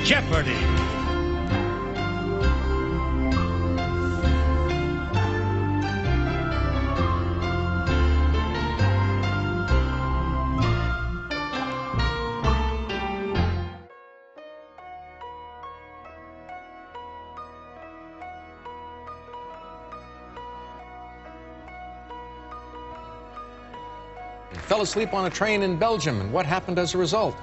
Jeopardy! Fell asleep on a train in Belgium, and what happened as a result?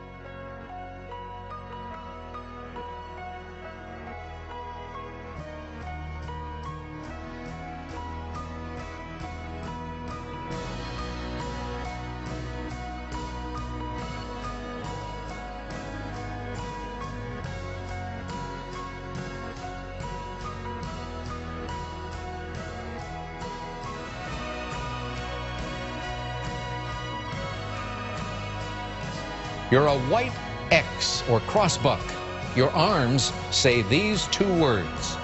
You're a white X or crossbuck. Your arms say these two words.